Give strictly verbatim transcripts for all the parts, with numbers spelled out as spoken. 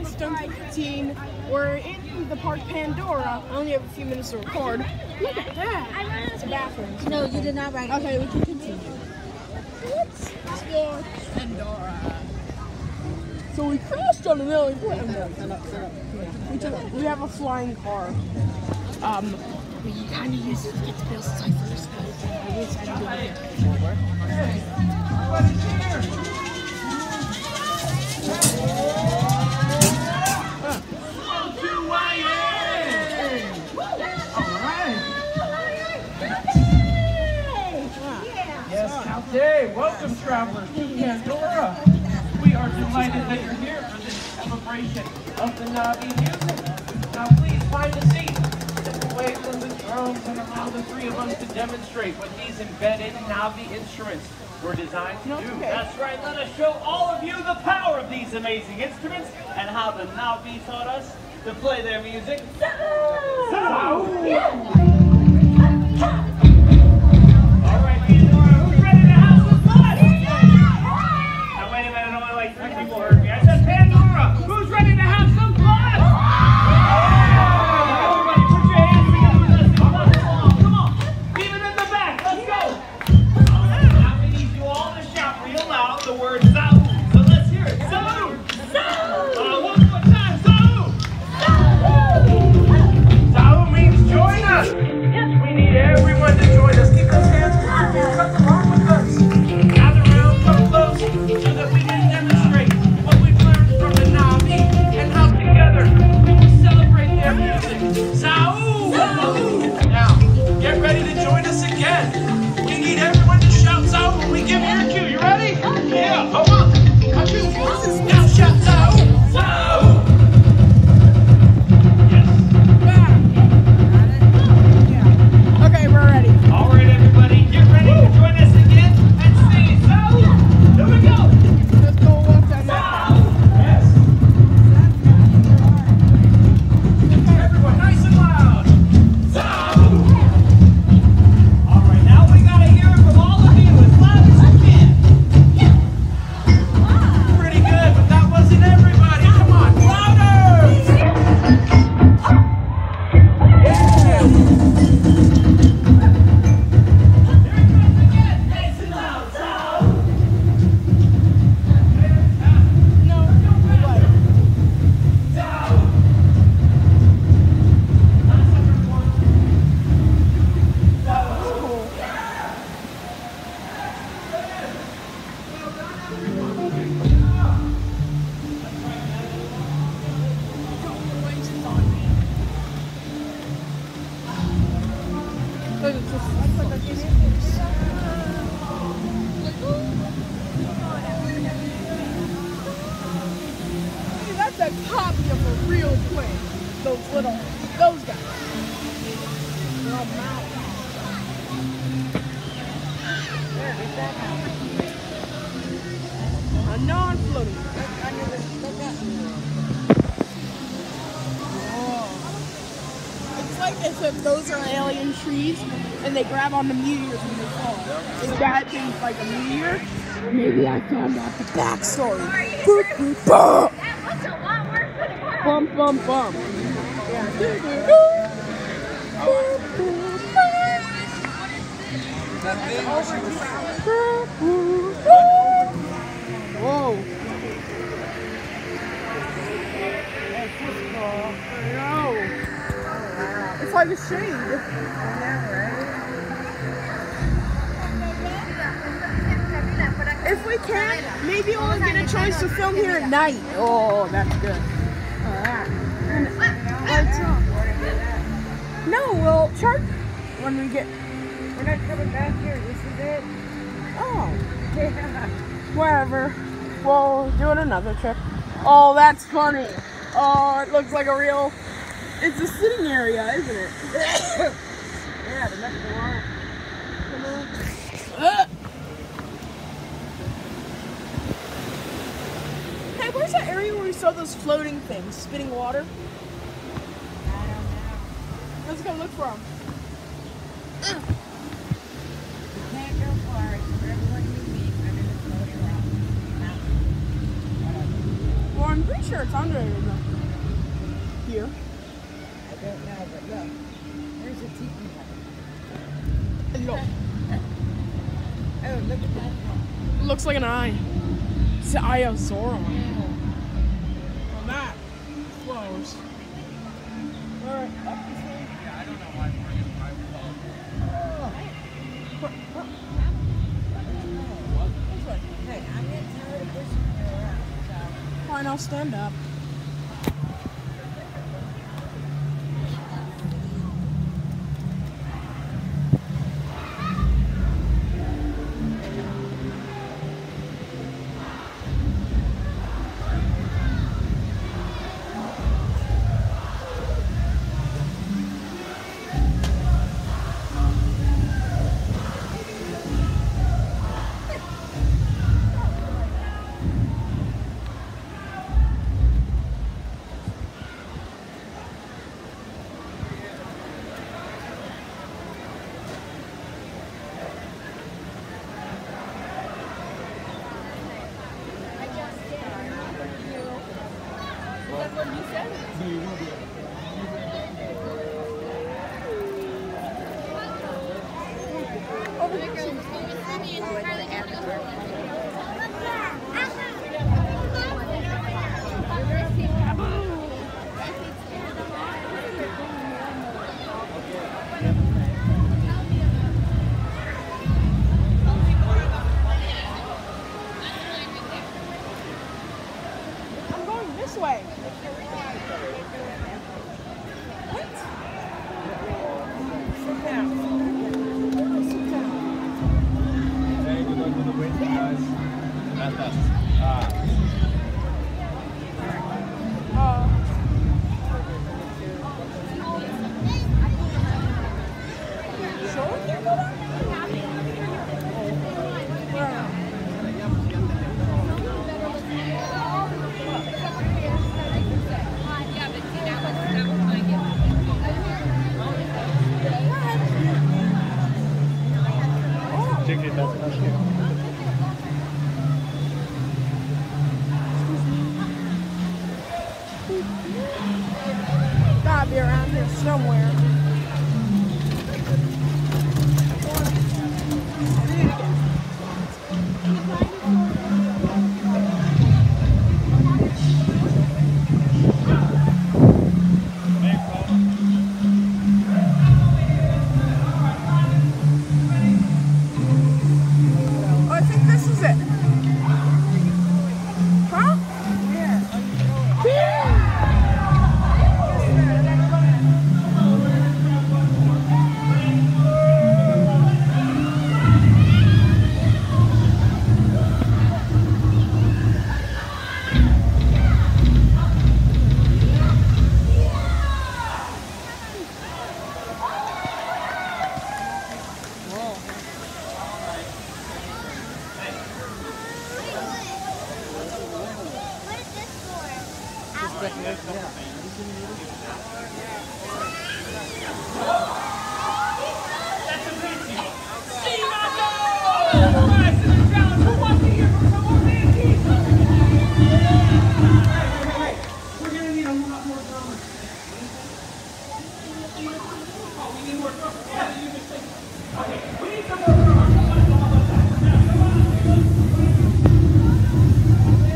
Hi, Stunt fifteen. We're in the Park Pandora. I only have a few minutes to record. Look at that. It's a bathroom. No, you did not write it. Okay, we can continue. Let's explore Pandora. So we crashed on an alley. We, took, we have a flying car. Um, we kind of used it to get to Bill Cypher's. I wish I did it before. Yes, Calté. Welcome, travelers, to Pandora. We are delighted that you're here for this celebration of the Na'vi music. Now, please find a seat. Step away from the drones and allow the three of us to demonstrate what these embedded Na'vi instruments were designed to do. Okay. That's right. Let us show all of you the power of these amazing instruments and how the Na'vi taught us to play their music. So, yeah. That's a copy of a real plane. Those little, those guys. Little mouth. A non-floating. It's like as if those are alien trees and they grab onto meteors when they fall. If that thing's like a meteor, maybe I found out the backstory. Bum bum bum. Whoa. No. It's like a shade. If we can, maybe we'll get a chance to film here at night. Oh, that's good. No, we'll charge when we get. We're not coming back here. This is it. Oh, Yeah. wherever. We'll do it another trip. Oh, that's funny. Oh, it looks like a real. It's a sitting area, isn't it? Yeah, the next one. Uh. Hey, where's that area where we saw those floating things, spitting water? I don't know. Let's go look for them. You can't go far. It's for everyone you meet under the floating rock. One, I'm pretty sure it's under here. I don't know, but look. There's a tiki hut. Look. Oh, look at that one. It looks like an eye. It's the eye of Sauron. Well, that close. Alright, up this way. Yeah, I don't know why Morgan I Hey, I'm getting tired of pushing you around, so. Fine, I'll stand up. I'm going this way. Hey, good luck with the wind, guys. That's us. Ah. Uh, sure? Where? Ticket, that's us here. Gotta be around here somewhere. Oh, I think this is it. Huh?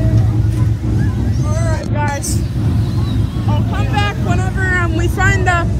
Alright guys, I'll come back whenever um, we find the